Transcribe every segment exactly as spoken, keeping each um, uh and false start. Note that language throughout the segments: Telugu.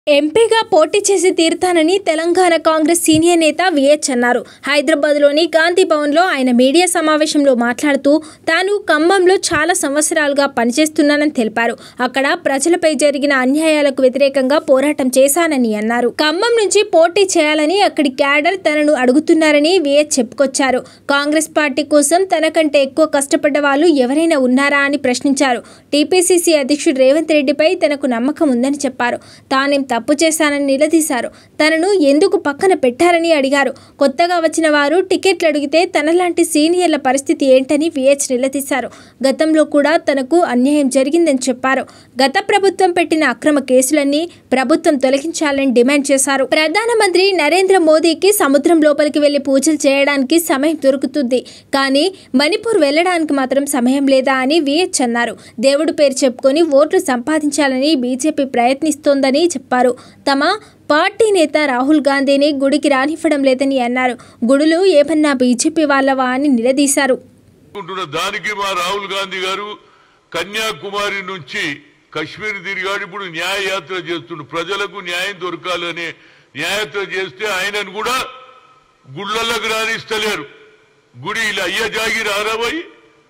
ఎంపీగా పోటీ చేసి తీరుతానని తెలంగాణ కాంగ్రెస్ సీనియర్ నేత విహెచ్ అన్నారు. హైదరాబాద్లోని గాంధీ భవన్లో ఆయన మీడియా సమావేశంలో మాట్లాడుతూ తాను ఖమ్మంలో చాలా సంవత్సరాలుగా పనిచేస్తున్నానని తెలిపారు. అక్కడ ప్రజలపై జరిగిన అన్యాయాలకు వ్యతిరేకంగా పోరాటం చేశానని అన్నారు. ఖమ్మం నుంచి పోటీ చేయాలని అక్కడి క్యాడర్ తనను అడుగుతున్నారని విహెచ్ చెప్పుకొచ్చారు. కాంగ్రెస్ పార్టీ కోసం తనకంటే ఎక్కువ కష్టపడ్డ వాళ్ళు ఎవరైనా ఉన్నారా అని ప్రశ్నించారు. టీపీసీసీ అధ్యక్షుడు రేవంత్ రెడ్డిపై తనకు నమ్మకం ఉందని చెప్పారు. తానేం తప్పు చేశానని నిలదీశారు. తనను ఎందుకు పక్కన పెట్టారని అడిగారు. కొత్తగా వచ్చిన వారు టికెట్లు అడిగితే తనలాంటి సీనియర్ల పరిస్థితి ఏంటని విహెచ్ నిలదీశారు. గతంలో కూడా తనకు అన్యాయం జరిగిందని చెప్పారు. గత ప్రభుత్వం పెట్టిన అక్రమ కేసులన్నీ ప్రభుత్వం తొలగించాలని డిమాండ్ చేశారు. ప్రధానమంత్రి నరేంద్ర మోదీకి సముద్రం లోపలికి వెళ్లి పూజలు చేయడానికి సమయం దొరుకుతుంది, కానీ మణిపూర్ వెళ్లడానికి మాత్రం సమయం లేదా అని విహెచ్ అన్నారు. దేవుడి పేరు చెప్పుకొని ఓట్లు సంపాదించాలని బీజేపీ ప్రయత్నిస్తోందని చెప్పారు. తమ పార్టీ నేత రాహుల్ గాంధీని గుడికి రానివ్వడం లేదని అన్నారు. గుడులు ఏమన్నా బీజేపీ వాళ్ళవా అని నిలదీశారు. దానికి మా రాహుల్ గాంధీ గారు కన్యాకుమారి నుంచి కశ్మీర్ తిరిగాడు. ఇప్పుడు న్యాయయాత్ర చేస్తుండు. ప్రజలకు న్యాయం దొరకాలని న్యాయయాత్ర చేస్తే ఆయనను కూడా గుళ్ళలకు రానిస్తలేరు. గుడి ఇలా అయ్య జాగి రారాబోయి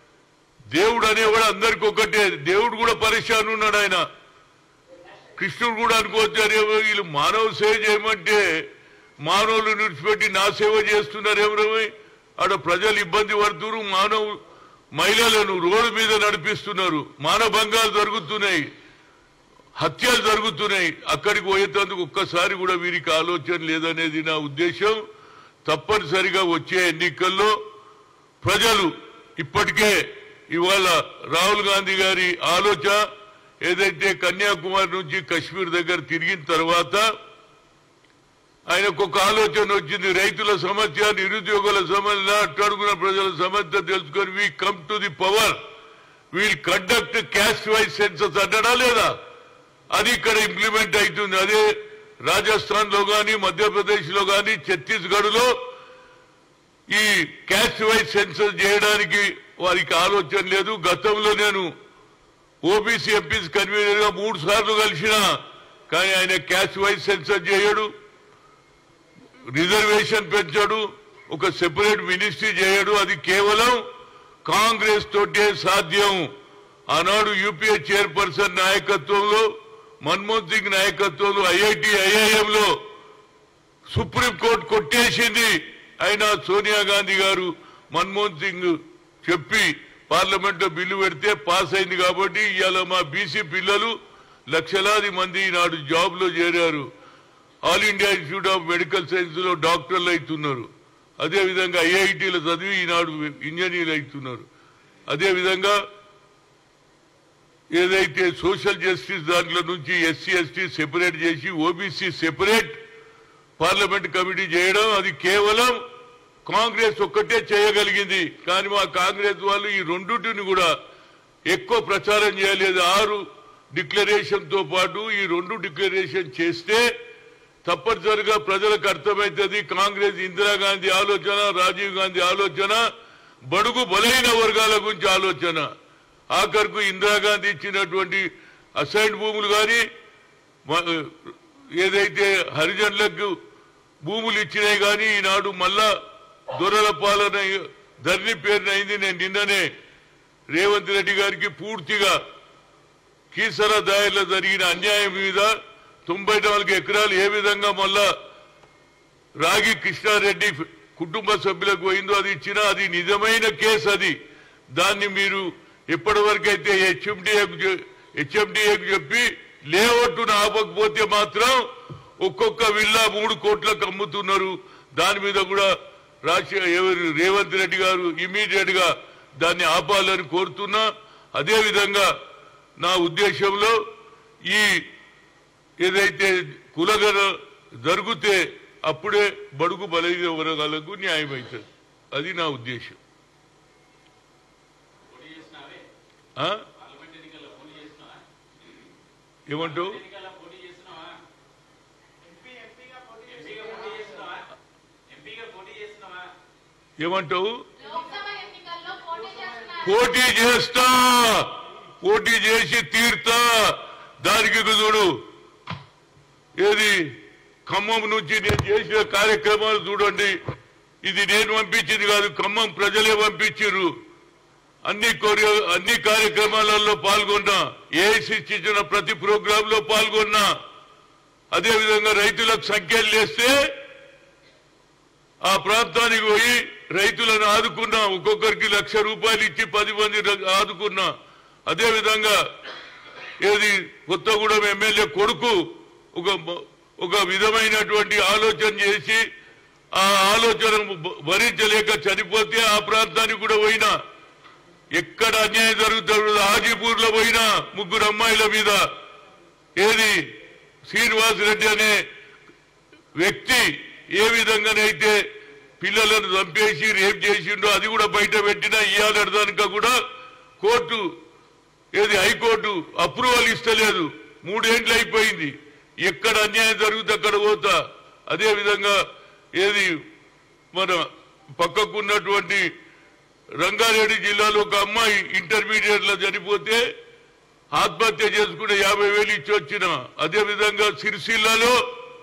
దేవుడు అనేవాడు అందరికి ఒకటే. దేవుడు కూడా పరిశాన్ ఉన్నాడు. ఆయన కృష్ణుడు కూడా అనుకోవచ్చు అనే వీళ్ళు మానవ సేవ చేయమంటే మానవులు విడిచిపెట్టి నా సేవ చేస్తున్నారేమో. ఆడ ప్రజలు ఇబ్బంది పడుతున్నారు. మానవ మహిళలను రోడ్డు మీద నడిపిస్తున్నారు. మానభంగాలు జరుగుతున్నాయి, హత్యలు జరుగుతున్నాయి. అక్కడికి పోయేందుకు ఒక్కసారి కూడా వీరికి ఆలోచన లేదనేది నా ఉద్దేశం. తప్పనిసరిగా వచ్చే ఎన్నికల్లో ప్రజలు ఇప్పటికే ఇవాళ రాహుల్ గాంధీ గారి ఆలోచన ఏదైతే కన్యాకుమారి నుంచి కశ్మీర్ దగ్గర తిరిగిన తర్వాత ఆయనకు ఒక ఆలోచన వచ్చింది. రైతుల సమస్య, నిరుద్యోగుల సమస్య, అట్టడుగున ప్రజల సమస్య తెలుసుకొని we come to the power, we'll conduct caste wise census అంటాడా లేదా? అది ఇక్కడ ఇంప్లిమెంట్ అవుతుంది. అదే రాజస్థాన్ లో గాని, మధ్యప్రదేశ్ లో గాని, ఛత్తీస్గఢ్ లో ఈ క్యాస్ట్ వైజ్ సెన్సస్ చేయడానికి వారికి ఆలోచన లేదు. గతంలో నేను ఓబీసీ ఎంపీస్ కన్వీనర్ గా మూడు సార్లు కలిసిన, కానీ ఆయన క్యాస్ట్ వైజ్ సెన్సస్ చేయడు, రిజర్వేషన్ పెంచాడు, ఒక సెపరేట్ మినిస్ట్రీ చేయడు. అది కేవలం కాంగ్రెస్ తోటే సాధ్యం. ఆనాడు యూపీఏ చైర్పర్సన్ నాయకత్వంలో, మన్మోహన్ సింగ్ నాయకత్వంలో ఐఐటి ఐఐఎంలో సుప్రీంకోర్టు కొట్టేసింది. అయినా సోనియా గాంధీ గారు మన్మోహన్ సింగ్ చెప్పి పార్లమెంట్ లో బిల్లు పెడితే పాస్ అయింది. కాబట్టి ఇవాళ మా బీసీ పిల్లలు లక్షలాది మంది ఈనాడు జాబ్ లో చేరారు. All India Institute of Medical Science లో డాక్టర్లు అవుతున్నారు. అదేవిధంగా ఐఐటీలో చదివి ఈనాడు ఇంజనీర్లు అవుతున్నారు. అదేవిధంగా ఏదైతే సోషల్ జస్టిస్ దాంట్లో నుంచి ఎస్సీ ఎస్టీ సెపరేట్ చేసి ఓబీసీ సెపరేట్ పార్లమెంట్ కమిటీ చేయడం, అది కేవలం కాంగ్రెస్ ఒక్కటే చేయగలిగింది. కానీ మా కాంగ్రెస్ వాళ్ళు ఈ రెండుటిని కూడా ఎక్కువ ప్రచారం చేయలేదు. ఆరు డిక్లరేషన్ తో పాటు ఈ రెండు డిక్లరేషన్ చేస్తే తప్పనిసరిగా ప్రజలకు అర్థమవుతుంది. కాంగ్రెస్ ఇందిరాగాంధీ ఆలోచన, రాజీవ్ గాంధీ ఆలోచన, బడుగు బలైన వర్గాల గురించి ఆలోచన. ఆఖరుకు ఇందిరాగాంధీ ఇచ్చినటువంటి అసైన్డ్ భూములు కానీ, ఏదైతే హరిజనులకు భూములు ఇచ్చినాయి కానీ ఈనాడు మళ్ళా దొరల పాలన ధరణి పేరునైంది. నేను నిన్ననే రేవంత్ రెడ్డి గారికి పూర్తిగా కీసర దాయర్లో జరిగిన అన్యాయం మీద తొంభై నాలుగు ఎకరాలు ఏ విధంగా మళ్ళా రాగి కృష్ణారెడ్డి కుటుంబ సభ్యులకు పోయిందో అది ఇచ్చిన, అది నిజమైన కేసు. అది దాన్ని మీరు ఎప్పటి వరకైతే హెచ్ఎండిఏకు హెచ్ఎండిఏకు చెప్పి లేఅవుట్ను ఆపకపోతే మాత్రం ఒక్కొక్క విల్లా మూడు కోట్లకు అమ్ముతున్నారు. దాని మీద కూడా రాజశేఖర్ రేవంత్ రెడ్డి గారు ఇమీడియట్ గా దాన్ని ఆపాలని కోరుతున్నా. అదేవిధంగా నా ఉద్దేశంలో ఈ ఏదైతే కులగన జరిగితే అప్పుడే బడుగు బలైన వర్గాలకు న్యాయం అవుతుంది. అది నా ఉద్దేశం. ఏమంటావు? ఏమంటావు? పోటీ చేస్తా, పోటీ చేసి తీర్తా. దానికి చూడు ఏది ఖమ్మం నుంచి నేను చేసిన కార్యక్రమాలు చూడండి. ఇది నేను పంపించింది కాదు, ఖమ్మం ప్రజలే పంపించారు. అన్ని అన్ని కార్యక్రమాలలో పాల్గొన్నా, ఏఐసిసి ఇచ్చిన ప్రతి ప్రోగ్రామ్ లో పాల్గొన్నా. అదేవిధంగా రైతులకు సంఖ్యలు లేస్తే ఆ ప్రాంతానికి పోయి రైతులను ఆదుకున్నా, ఒక్కొక్కరికి లక్ష రూపాయలు ఇచ్చి పది మంది ఆదుకున్నా. అదేవిధంగా ఏది కొత్తగూడెం ఎమ్మెల్యే కొడుకు ఒక ఒక విధమైనటువంటి ఆలోచన చేసి ఆ ఆలోచన భరించలేక చనిపోతే ఆ ప్రాంతానికి కూడా పోయినా. ఎక్కడ అన్యాయం జరుగుతుంది, హాజీపూర్ లో పోయినా ముగ్గురు అమ్మాయిల మీద ఏది శ్రీనివాస్ రెడ్డి అనే వ్యక్తి ఏ విధంగానైతే పిల్లలను చంపేసి రేప్ చేసిండో అది కూడా బయట పెట్టినా ఇయ్యాలడదానిక కూడా కోర్టు ఏది హైకోర్టు అప్రూవల్ ఇస్తలేదు. మూడేండ్లు అయిపోయింది. ఎక్కడ అన్యాయం జరుగుతుంది అక్కడ పోతా. అదేవిధంగా ఏది మన పక్కకున్నటువంటి రంగారెడ్డి జిల్లాలో ఒక అమ్మాయి ఇంటర్మీడియట్ లో చనిపోతే ఆత్మహత్య చేసుకుని యాభై వేలు ఇచ్చి వచ్చిన. అదేవిధంగా సిరిసిల్లాలో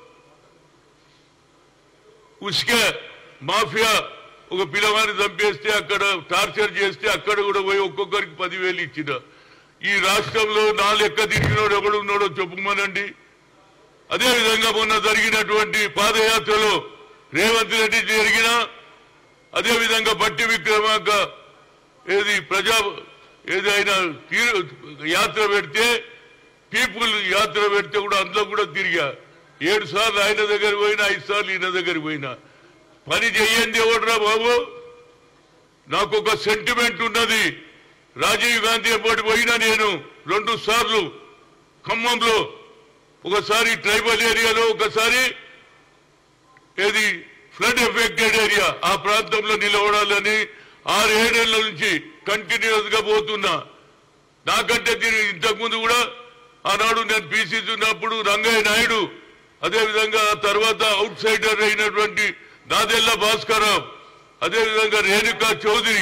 ఉస్క మాఫియా ఒక పిల్లవాడిని చంపేస్తే అక్కడ టార్చర్ చేస్తే అక్కడ కూడా పోయి ఒక్కొక్కరికి పదివేలు ఇచ్చిన. ఈ రాష్ట్రంలో నా లెక్క తిరిగినోడు ఎవడున్నాడో చెప్పుమనండి. అదేవిధంగా మొన్న జరిగినటువంటి పాదయాత్రలో రేవంత్ రెడ్డి జరిగిన, అదేవిధంగా బట్టి విక్రమార్క ఏది ప్రజా ఏదైనా యాత్ర పెడితే పీపుల్ యాత్ర పెడితే కూడా అందులో కూడా తిరిగా. ఏడు సార్లు ఆయన దగ్గర పోయినా, ఐదు సార్లు ఈయన దగ్గర పోయినా. పని చెయ్యండి ఎవడరా బాబు. నాకు ఒక సెంటిమెంట్ ఉన్నది. రాజీవ్ గాంధీ ఎప్పటి పోయినా నేను రెండు సార్లు ఖమ్మంలో, ఒకసారి ట్రైబల్ ఏరియాలో, ఒకసారి ఏది ఫ్లడ్ ఎఫెక్టెడ్ ఏరియా ఆ ప్రాంతంలో నిలబడాలని ఆరేడేళ్ల నుంచి కంటిన్యూస్ గా పోతున్నా. నాకంటే దీని ఇంతకుముందు కూడా ఆనాడు నేను పీసీసీ ఉన్నప్పుడు రంగయ్య నాయుడు, అదేవిధంగా తర్వాత అవుట్ సైడర్ అయినటువంటి నాదెల్ల భాస్కరరావు, అదేవిధంగా రేణుకా చౌదరి.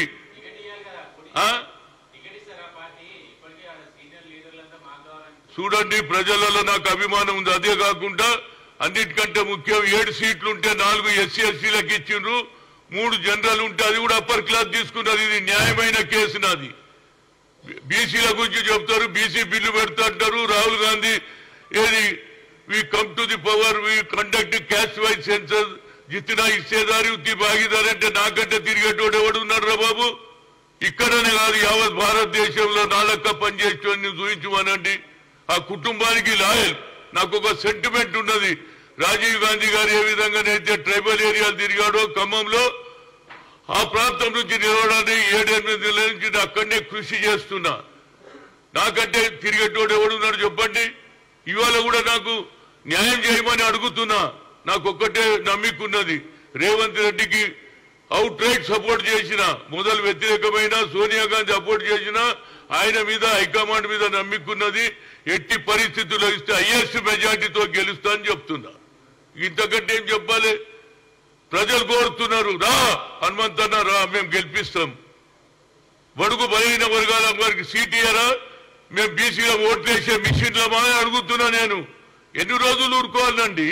చూడండి, ప్రజలలో నాకు అభిమానం ఉంది. అదే కాకుండా అన్నిటికంటే ముఖ్యం ఏడు సీట్లు ఉంటే నాలుగు ఎస్సీ ఎస్సీలకు ఇచ్చిండ్రు, మూడు జనరల్ ఉంటే అది కూడా అప్పర్ క్లాస్ తీసుకున్నారు. ఇది న్యాయమైన కేసు నాది. బీసీల గురించి చెప్తారు, బీసీ బిల్లు పెడతా అంటారు. రాహుల్ గాంధీ ఏది we come to the power, we conduct caste wise census, జిత్తినా ఇచ్చేదారి ఉత్తి భాగీదారి అంటే నాకంటే తిరిగేటోడు ఎవడు ఉన్నాడు రా బాబు. ఇక్కడనే కాదు, యావత్ భారతదేశంలో నాలక్క పనిచేసేవాడిని చూపించమనండి. ఆ కుటుంబానికి లాయల్. నాకు ఒక సెంటిమెంట్ ఉన్నది. రాజీవ్ గాంధీ గారు ఏ విధంగానైతే ట్రైబల్ ఏరియాలు తిరిగాడో ఖమ్మంలో, ఆ ప్రాంతం నుంచి నిలవడానికి ఏడెనిమిది నెలల నుంచి అక్కడనే కృషి చేస్తున్నా. నాకంటే తిరిగేటోడు ఎవడున్నాడు చెప్పండి. ఇవాళ కూడా నాకు న్యాయం చేయమని అడుగుతున్నా. నాకు ఒక్కటే నమ్మికున్నది, రేవంత్ రెడ్డికి అవుట్ రైట్ సపోర్ట్ చేసిన, మొదలు వ్యతిరేకమైన సోనియా గాంధీ సపోర్ట్ చేసిన, ఆయన మీద హైకమాండ్ మీద నమ్మికున్నది. ఎట్టి పరిస్థితుల్లో ఇస్తే హైయెస్ట్ మెజార్టీతో గెలుస్తా అని చెప్తున్నా. ఇంతకంటే ఏం చెప్పాలి? ప్రజలు కోరుతున్నారు, రా హనుమంతన్న రా, మేము గెలిపిస్తాం. బడుగు బలహీన వర్గాల వారికి సీట్ ఇయ్యరా, మేము బీసీలో ఓట్లు వేసే మిషన్లమా అని అడుగుతున్నా. నేను ఎన్ని రోజులు ఊరుకోవాలండి?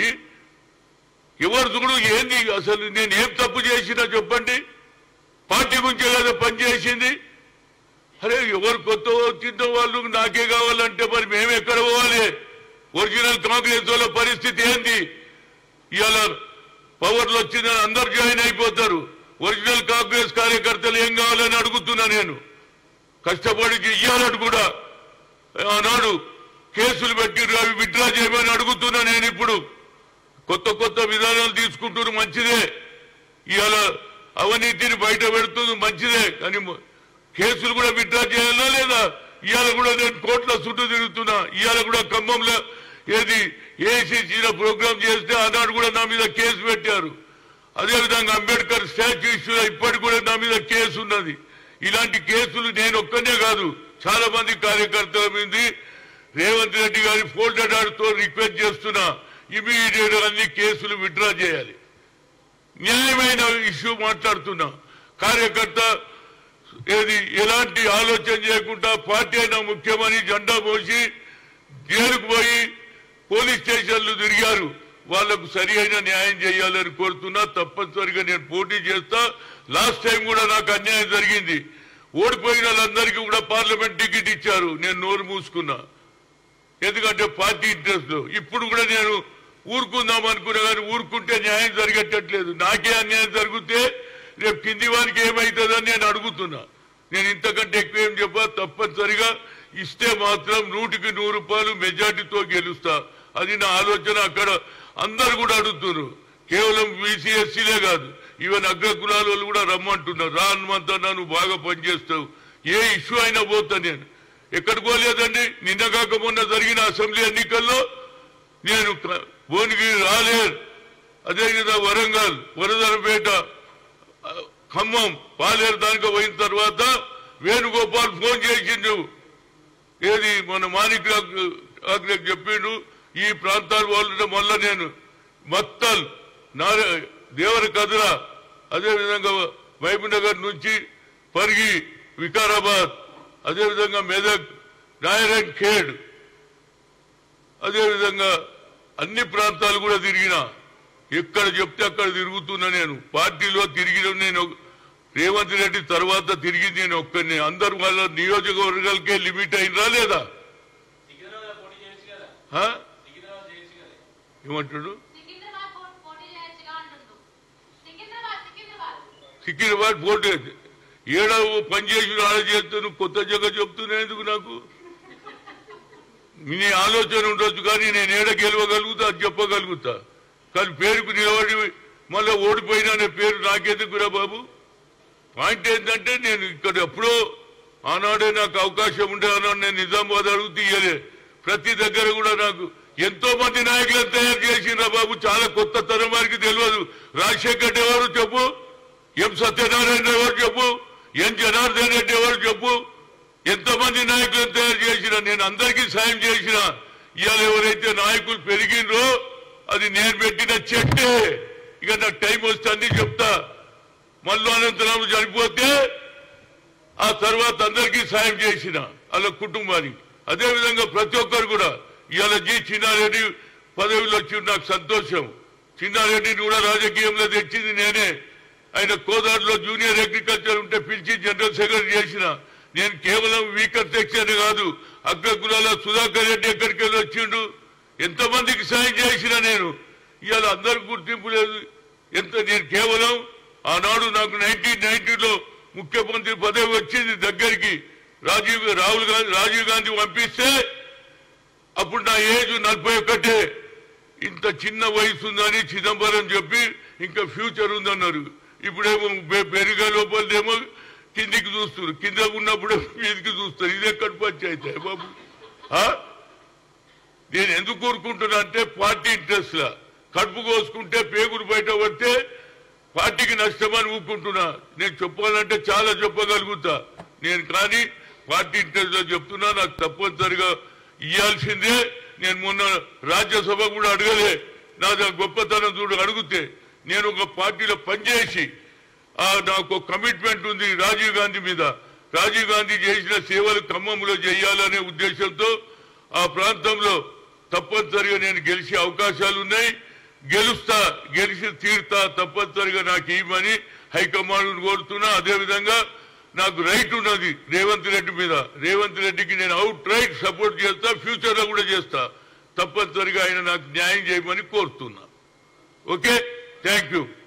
ఎవరు చూడు ఏంది అసలు? నేను ఏం తప్పు చేసినా చెప్పండి. పార్టీ గురించే కదా పనిచేసింది. అరే ఎవరు కొత్త వచ్చిందో వాళ్ళు నాకే కావాలంటే మరి మేము ఎక్కడ పోవాలి? ఒరిజినల్ కాంగ్రెస్ వాళ్ళ పరిస్థితి ఏంది? ఇవాళ పవర్లు వచ్చిందని అందరు జాయిన్ అయిపోతారు. ఒరిజినల్ కాంగ్రెస్ కార్యకర్తలు ఏం కావాలని అడుగుతున్నా. నేను కష్టపడి ఇయ్యాలని కూడా ఆనాడు కేసులు పెట్టి అవి విత్డ్రా చేయమని అడుగుతున్నా. నేను ఇప్పుడు కొత్త కొత్త విధానాలు తీసుకుంటున్నారు, మంచిదే. ఇవాళ అవినీతిని బయట పెడుతుంది, మంచిదే. కానీ కేసులు కూడా విత్డ్రా చేయాలా లేదా? ఇవాళ కూడా నేను కోట్ల చుట్టూ తిరుగుతున్నా. ఇవాళ కూడా ఖమ్మంలో ఏది ఏఐసిసిలో ప్రోగ్రామ్ చేస్తే ఆనాడు కూడా నా మీద కేసు పెట్టారు. అదేవిధంగా అంబేద్కర్ స్టాచ్యూ ఇష్యూలో ఇప్పటికి కూడా నా మీద కేసు ఉన్నది. ఇలాంటి కేసులు నేను ఒక్కనే కాదు, చాలా మంది కార్యకర్తల మీద రేవంత్ రెడ్డి గారి ఫోల్డెడ్ ఆర్డర్తో రిక్వెస్ట్ చేస్తున్నా, ఇమీడియట్ అన్ని కేసులు విత్డ్రా చేయాలి. న్యాయమైన ఇష్యూ మాట్లాడుతున్నా. కార్యకర్త ఏది ఎలాంటి ఆలోచన చేయకుండా పార్టీ అయినా ముఖ్యమని జెండా మోసి జైలుకు పోయి పోలీస్ స్టేషన్లు తిరిగారు, వాళ్లకు సరి అయిన న్యాయం చేయాలని కోరుతున్నా. తప్పనిసరిగా నేను పోటీ చేస్తా. లాస్ట్ టైం కూడా నాకు అన్యాయం జరిగింది. ఓడిపోయిన వాళ్ళందరికీ కూడా పార్లమెంట్ టికెట్ ఇచ్చారు, నేను నోరు మూసుకున్నా, ఎందుకంటే పార్టీ ఇంట్రెస్ట్. ఇప్పుడు కూడా నేను ఊరుకుందాం అనుకున్నా కానీ ఊరుకుంటే న్యాయం జరిగేటట్లేదు. నాకే అన్యాయం జరిగితే రేపు కింది వారికి ఏమవుతుందని నేను అడుగుతున్నా. నేను ఇంతకంటే ఎక్కువ ఏం చెప్పా. తప్పనిసరిగా ఇస్తే మాత్రం నూటికి నూరు రూపాయలు మెజార్టీతో గెలుస్తా. అది నా ఆలోచన. అక్కడ అందరు కూడా అడుగుతున్నారు, కేవలం బీసీ ఎస్సీలే కాదు, ఈవెన్ అగ్ర కులాల వాళ్ళు కూడా రమ్మంటున్నారు. రా హనుమంతా, నువ్వు బాగా పనిచేస్తావు, ఏ ఇష్యూ అయినా పోతా. నేను ఎక్కడికి పోలేదండి. నిన్న కాక మొన్న జరిగిన అసెంబ్లీ ఎన్నికల్లో నేను భువనగిరి రాలేరు, అదేవిధంగా వరంగల్, వరదనపేట, ఖమ్మం, పాలేరు దానికి పోయిన తర్వాత వేణుగోపాల్ ఫోన్ చేసిండు. ఏది మన మాణిక్ చెప్పిండు, ఈ ప్రాంతాల వాళ్ళు మళ్ళా నేను మత్తల్, నారా దేవర కదరా, అదేవిధంగా మహబూబ్నగర్ నుంచి పరిగి, వికారాబాద్, అదేవిధంగా మెదక్, నారాయణ్ ఖేడ్, అదేవిధంగా అన్ని ప్రాంతాలు కూడా తిరిగినా. ఎక్కడ చెప్తే అక్కడ తిరుగుతున్నా. నేను పార్టీలో తిరిగిన నేను రేవంత్ రెడ్డి తర్వాత తిరిగింది నేను ఒక్కరిని. అందరు వాళ్ళ నియోజకవర్గాలకే లిమిట్ అయినరా లేదా? ఏమంటాడు? సికింద్రాబాద్ పోటీ ఏడా పనిచేసి ఆడ చేస్తాను, కొత్త జగ చెప్తున్నా ఎందుకు? నాకు నీ ఆలోచన ఉండొచ్చు కానీ నేను ఏడ గెలవగలుగుతా, అది చెప్పగలుగుతా. కానీ పేరుకు నిలబడి మళ్ళీ ఓడిపోయినా అనే పేరు నాకెందుకురా బాబు? పాయింట్ ఏంటంటే నేను ఇక్కడ ఎప్పుడో ఆనాడే నాకు అవకాశం ఉండే అన్నాడు. నేను నిజామాబాద్ అడుగుతూ ఇయ్యలే. ప్రతి దగ్గర కూడా నాకు ఎంతో మంది నాయకులను తయారు చేసిండ్రా బాబు. చాలా కొత్త తరం వారికి తెలియదు. రాజశేఖర్ ఎవరు చెప్పు, ఎం సత్యనారాయణ ఎవరు చెప్పు, ఎన్ జనార్దన్ రెడ్డి ఎవరు చెప్పు. ఎంతమంది నాయకులను తయారు చేసిన, నేను అందరికీ సాయం చేసిన. ఇవాళ ఎవరైతే నాయకులు పెరిగిండ్రో అది నేను పెట్టిన చెట్టే. ఇక నాకు టైం వస్తే అన్ని చెప్తా. మల్లు అనంతరాము చనిపోతే ఆ తర్వాత అందరికీ సాయం చేసిన వాళ్ళ కుటుంబానికి. అదేవిధంగా ప్రతి ఒక్కరు కూడా ఇవాళ జి చిన్నారెడ్డి పదవిలో వచ్చి నాకు సంతోషం. చిన్నారెడ్డిని కూడా రాజకీయంలో తెచ్చింది నేనే. ఆయన కోదాడులో జూనియర్ అగ్రికల్చర్ ఉంటే పిలిచి జనరల్ సెక్రటరీ చేసిన. నేను కేవలం వీకర్ సెక్షన్ కాదు, అగ్ర కులాల సుధాకర్ రెడ్డి ఎక్కడికి వెళ్ళి వచ్చిండు, ఎంతమందికి సాయం చేసిన నేను. ఇవాళ అందరికి గుర్తింపు లేదు. ఎంత నేను కేవలం ఆనాడు నాకు నైన్టీన్ నైన్టీలో ముఖ్యమంత్రి పదవి వచ్చింది దగ్గరికి. రాజీవ్ రాహుల్ గాంధీ రాజీవ్ గాంధీ పంపిస్తే అప్పుడు నా ఏజ్ నలభై ఒక్కటే. ఇంత చిన్న వయసు ఉందని చిదంబరం చెప్పి ఇంకా ఫ్యూచర్ ఉందన్నారు. ఇప్పుడేమో పెరిగే లోపలేమో కిందికి చూస్తారు, కింద ఉన్నప్పుడే మీదికి చూస్తారు. ఇది ఎక్కడ పంచాయితే బాబు? నేను ఎందుకు కోరుకుంటున్నా అంటే పార్టీ ఇంట్రెస్ట్ లా కడుపు కోసుకుంటే పేగురు బయట పడితే పార్టీకి నష్టమని ఊరుకుంటున్నా. నేను చెప్పాలంటే చాలా చెప్పగలుగుతా నేను, కానీ పార్టీ ఇంట్రెస్ట్ లో చెప్తున్నా. నాకు తప్పనిసరిగా ఇవ్వాల్సిందే. నేను మొన్న రాజ్యసభ కూడా అడగలే. నా గొప్పతనం చూడు అడిగితే నేను ఒక పార్టీలో పనిచేసి నాకు కమిట్మెంట్ ఉంది రాజీవ్ గాంధీ మీద. రాజీవ్ గాంధీ చేసిన సేవలు ఖమ్మంలో చేయాలనే ఉద్దేశంతో ఆ ప్రాంతంలో తప్పనిసరిగా నేను గెలిచే అవకాశాలు ఉన్నాయి. గెలుస్తా, గెలిచి తీరుతా. తప్పనిసరిగా నాకు ఇవ్వమని హైకమాండ్ కోరుతున్నా. అదేవిధంగా నాకు రైట్ ఉన్నది రేవంత్ రెడ్డి మీద. రేవంత్ రెడ్డికి నేను అవుట్ రైట్ సపోర్ట్ చేస్తా, ఫ్యూచర్ లో కూడా చేస్తా. తప్పనిసరిగా ఆయన నాకు న్యాయం చేయమని కోరుతున్నా. Okay, thank you.